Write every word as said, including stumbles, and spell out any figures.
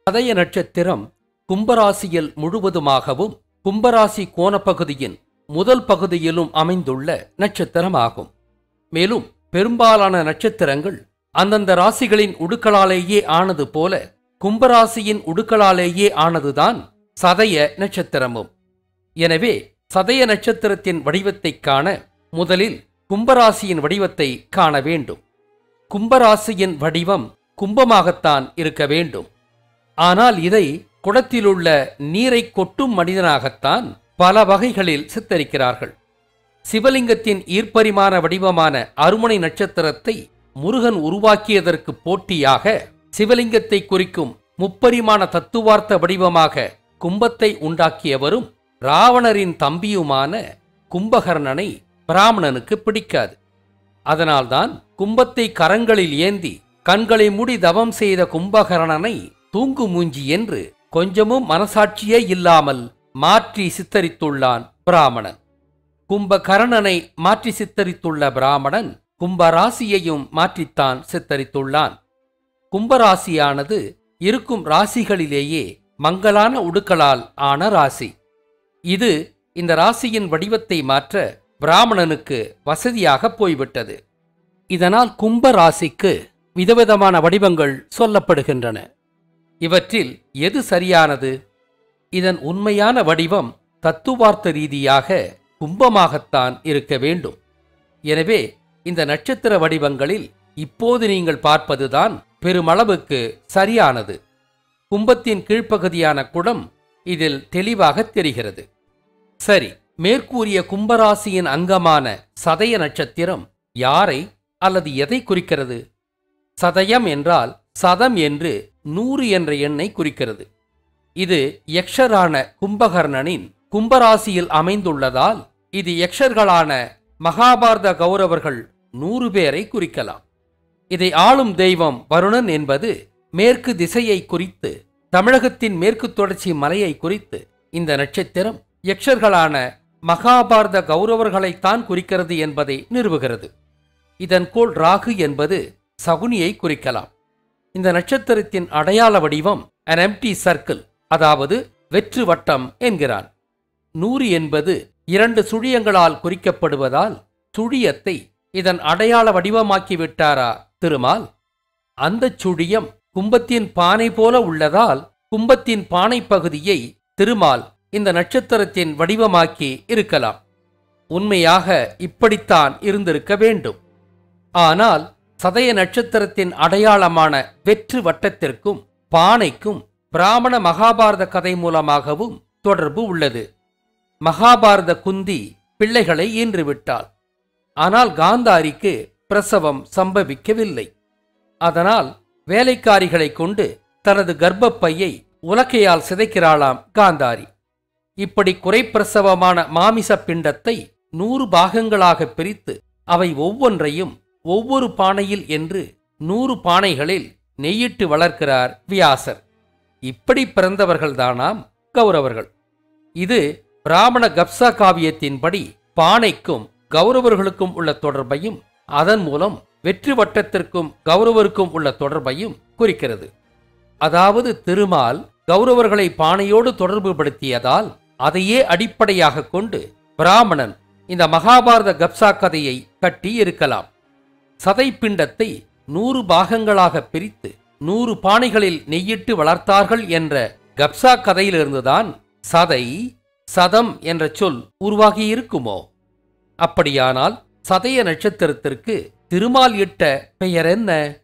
சதய நட்சத்திரம் கும்பராசியில் முழுவதுமாகவும் கும்பராசி கோணப்பகுதியின் முதல் பகுதியிலும் அமைந்துள்ள நட்சத்திரமாகும். மேலும் பெரும்பாலான நட்சத்திரங்கள் அந்தந்த ராசிகளின் உடுக்களாலேயே ஆனது போல கும்பராசியின் உடுக்களாலேயே ஆனதுதான் சதய நட்சத்திரமும். எனவே சதய நட்சத்திரத்தின் வடிவத்தை காண முதலில் கும்பராசியின் வடிவத்தை காண வேண்டும். கும்பராசியின் வடிவம் கும்பமாகத்தான் இருக்க வேண்டும். ஆனால் இதை குடத்திலுள்ள நீரை கொட்டும் மனிதனாகத்தான் பல வகைகளில் சித்தரிக்கிறார்கள். சிவலிங்கத்தின் ஈர்ப்பரிமான வடிவமான அருமனை நட்சத்திரத்தை முருகன் உருவாக்கியதற்கு போட்டியாக சிவலிங்கத்தை குறிக்கும் முப்பரிமாண தத்துவார்த்த வடிவமாக கும்பத்தை உண்டாக்கியவரும் ராவணரின் தம்பியுமான கும்பகர்ணனை பிராமணனுக்கு பிடிக்காது. அதனால்தான் கும்பத்தை கரங்களில் ஏந்தி கண்களை மூடி தவம் செய்த கும்பகர்ணனை தூங்கு மூஞ்சி என்று கொஞ்சமும் மனசாட்சியே இல்லாமல் மாற்றி சித்தரித்துள்ளான் பிராமணன். கும்பகர்ணனை மாற்றி சித்தரித்துள்ள பிராமணன் கும்பராசியையும் மாற்றித்தான் சித்தரித்துள்ளான். கும்பராசியானது இருக்கும் ராசிகளிலேயே மங்கலான உடுக்களால் ஆன ராசி. இது இந்த ராசியின் வடிவத்தை மாற்ற பிராமணனுக்கு வசதியாக போய்விட்டது. இதனால் கும்பராசிக்கு விதவிதமான வடிவங்கள் சொல்லப்படுகின்றன. இவற்றில் எது சரியானது? இதன் உண்மையான வடிவம் தத்துவார்த்த ரீதியாக கும்பமாகத்தான் இருக்க வேண்டும். எனவே இந்த நட்சத்திர வடிவங்களில் இப்போது நீங்கள் பார்ப்பதுதான் பெருமளவுக்கு சரியானது. கும்பத்தின் கீழ்ப்பகுதியான குடம் இதில் தெளிவாக தெரிகிறது. சரி, மேற்கூறிய கும்பராசியின் அங்கமான சதய நட்சத்திரம் யாரை அல்லது எதை குறிக்கிறது? சதயம் என்றால் சதம் என்று நூறு என்ற எண்ணை குறிக்கிறது. இது யக்ஷரான கும்பகர்ணனின் கும்பராசியில் அமைந்துள்ளதால் இது யக்ஷர்களான மகாபாரத கௌரவர்கள் நூறு பேரை குறிக்கலாம். இதை ஆளும் தெய்வம் வருணன் என்பது மேற்கு திசையை குறித்து, தமிழகத்தின் மேற்கு தொடர்ச்சி மலையை குறித்து இந்த நட்சத்திரம் யக்ஷர்களான மகாபாரத கௌரவர்களைத்தான் குறிக்கிறது என்பதை நிறுவுகிறது. இதன் கோள் ராகு என்பது சகுனியை குறிக்கலாம். இந்த நட்சத்திரத்தின் அடையாள வடிவம் an empty circle, அதாவது வெற்று வட்டம் என்கிறான். நூறு என்பது இரண்டு சுழியங்களால் குறிக்கப்படுவதால் சுழியத்தை இதன் அடையாள வடிவமாக்கிவிட்டாரா திருமால்? அந்த சுழியம் கும்பத்தின் பானை போல உள்ளதால் கும்பத்தின் பானை பகுதியை திருமால் இந்த நட்சத்திரத்தின் வடிவமாக்கி இருக்கலாம். உண்மையாக இப்படித்தான் இருந்திருக்க வேண்டும். ஆனால் சதய நட்சத்திரத்தின் அடையாளமான வெற்று வட்டத்திற்கும் பானைக்கும் பிராமண மகாபாரத கதை மூலமாகவும் தொடர்பு உள்ளது. மகாபாரத குந்தி பிள்ளைகளை ஈன்றுவிட்டாள். ஆனால் காந்தாரிக்கு பிரசவம் சம்பவிக்கவில்லை. அதனால் வேலைக்காரிகளை கொண்டு தனது கர்ப்பப்பையை உலக்கையால் சிதைக்கிறாளாம் காந்தாரி. இப்படி குறைப்பிரசவமான மாமிச பிண்டத்தை நூறு பாகங்களாக பிரித்து அவை ஒவ்வொன்றையும் ஒவ்வொரு பானையில் என்று நூறு பானைகளில் நெய்யிட்டு வளர்க்கிறார் வியாசர். இப்படி பிறந்தவர்கள்தானாம் கௌரவர்கள். இது பிராமண கப்சா காவியத்தின்படி பானைக்கும் கௌரவர்களுக்கும் உள்ள தொடர்பையும் அதன் மூலம் வெற்று வட்டத்திற்கும் கௌரவருக்கும் உள்ள தொடர்பையும் குறிக்கிறது. அதாவது திருமால் கௌரவர்களை பானையோடு தொடர்பு படுத்தியதால் அதையே அடிப்படையாக கொண்டு பிராமணன் இந்த மகாபாரத கப்சா கதையை கட்டி இருக்கலாம். சதை பிண்டத்தை நூறு பாகங்களாக பிரித்து நூறு பானைகளில் நெய்யிட்டு வளர்த்தார்கள் என்ற கப்சா கதையிலிருந்துதான் சதை சதம் என்ற சொல் உருவாகியிருக்குமோ? அப்படியானால் சதய நட்சத்திரத்திற்கு திருமால் இட்ட பெயர் என்ன?